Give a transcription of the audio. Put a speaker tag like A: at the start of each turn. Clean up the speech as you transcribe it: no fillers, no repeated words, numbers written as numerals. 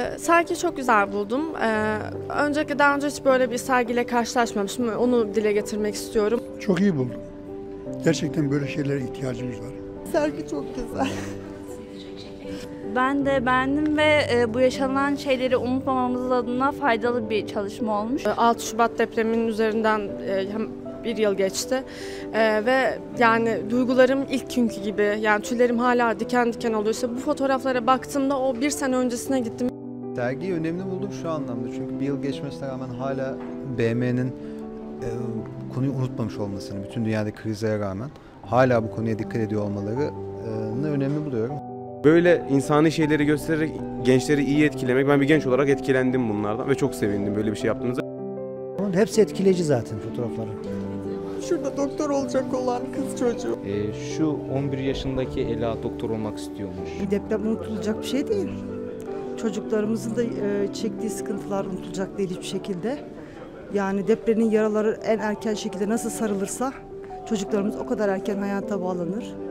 A: Sergiyi çok güzel buldum. Önceki daha önce hiç böyle bir sergiyle karşılaşmamıştım. Onu dile getirmek istiyorum.
B: Çok iyi buldum. Gerçekten böyle şeylere ihtiyacımız var.
C: Sergi çok güzel.
D: Ben de beğendim ve bu yaşanan şeyleri unutmamamız adına faydalı bir çalışma olmuş.
A: 6 Şubat depreminin üzerinden bir yıl geçti ve yani duygularım ilk günkü gibi, yani tüylerim hala diken diken oluyor. İşte bu fotoğraflara baktığımda o bir sene öncesine gittim.
E: Sergiyi önemli buldum şu anlamda, çünkü bir yıl geçmesine rağmen hala BM'nin konuyu unutmamış olmasını, bütün dünyadaki krizlere rağmen hala bu konuya dikkat ediyor olmalarını önemli buluyorum.
F: Böyle insani şeyleri göstererek gençleri iyi etkilemek, ben bir genç olarak etkilendim bunlardan ve çok sevindim böyle bir şey yaptığınızda.
G: Hepsi etkileyici zaten fotoğrafları.
C: Şurada doktor olacak olan kız çocuğu.
H: Şu 11 yaşındaki Ela doktor olmak istiyormuş.
I: Bir deprem unutulacak bir şey değil. Çocuklarımızın da çektiği sıkıntılar unutulacak değil hiçbir şekilde. Yani depremin yaraları en erken şekilde nasıl sarılırsa çocuklarımız o kadar erken hayata bağlanır.